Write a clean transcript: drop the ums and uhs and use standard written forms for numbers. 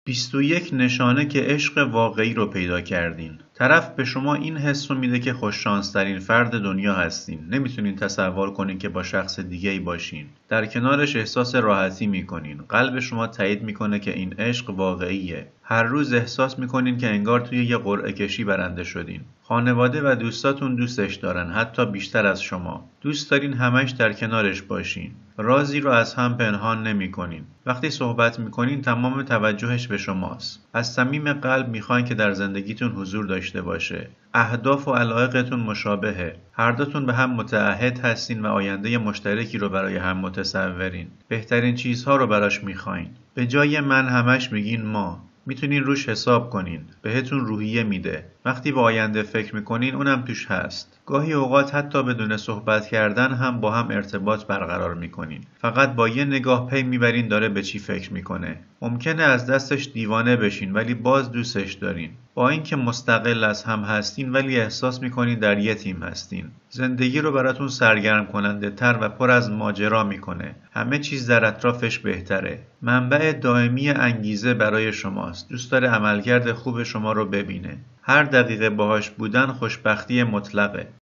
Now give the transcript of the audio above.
21 نشانه که عشق واقعی رو پیدا کردین. طرف به شما این حس رو میده که خوششانس‌ترین فرد دنیا هستین. نمیتونین تصور کنین که با شخص دیگه‌ای باشین. در کنارش احساس راحتی میکنین. قلب شما تایید میکنه که این عشق واقعیه. هر روز احساس میکنین که انگار توی یه قرعه کشی برنده شدین. خانواده و دوستاتون دوستش دارن، حتی بیشتر از شما. دوست دارین همش در کنارش باشین. رازی رو از هم پنهان نمی‌کنین. وقتی صحبت می‌کنین تمام توجهش به شماست. از صمیم قلب می‌خواین که در زندگیتون حضور داشته باشه. اهداف و علایقتون مشابهه. هر دوتون به هم متعهد هستین و آینده مشترکی رو برای هم متصورین. بهترین چیزها رو براش می‌خواین. به جای من همش میگین ما. میتونین روش حساب کنین. بهتون روحیه میده. وقتی به آینده فکر میکنین اونم توش هست. گاهی اوقات حتی بدون صحبت کردن هم با هم ارتباط برقرار میکنین. فقط با یه نگاه پی میبرین داره به چی فکر میکنه. ممکنه از دستش دیوانه بشین ولی باز دوستش دارین. با اینکه مستقل از هم هستین ولی احساس میکنین در یه تیم هستین. زندگی رو براتون سرگرم کننده تر و پر از ماجرا میکنه. همه چیز در اطرافش بهتره. منبع دائمی انگیزه برای شماست. دوست داره عملکرد خوب شما رو ببینه. هر دقیقه باهاش بودن خوشبختی مطلقه.